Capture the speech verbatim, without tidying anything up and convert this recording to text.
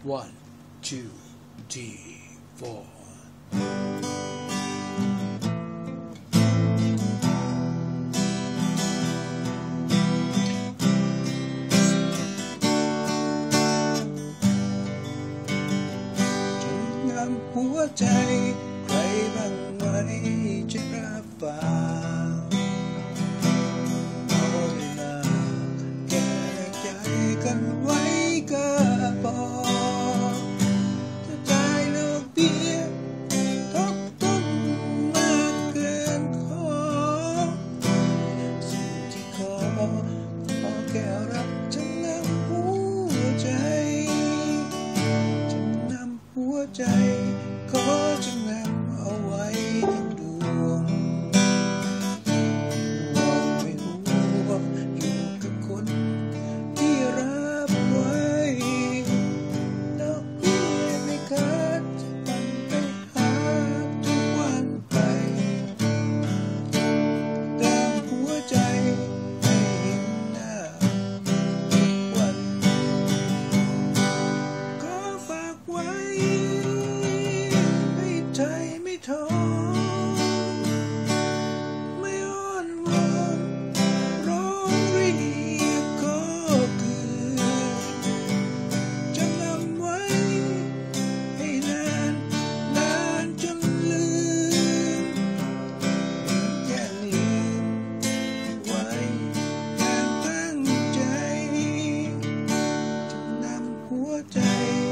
one two three four หัวใจใครบ้างไหมจะรับฟังเอาเวลาแก้ใจกันไว้ก็พอจะจ่ายดอกเบี้ยทบต้นมากเกินขอสิ่งที่ขอขอแค่รับจำนำหัวใจจำนำหัวใจขอจำนำเอาไว้ทั้งดวงห่วงไม่ห่วงอยู่กับคนที่รับไว้ดอกเบี้ยไม่ขาดจะปั่นไปหาทุกวันไปเติมหัวใจให้เห็นหน้าทุกวันก็ฝากไว้ใจไม่ท้อไม่อ้อนวอนร้องเรียกขอคืนจำนำไว้ให้นานนานจนลืมอย่าลืมไว้อย่างตั้งใจจำนำหัวใจ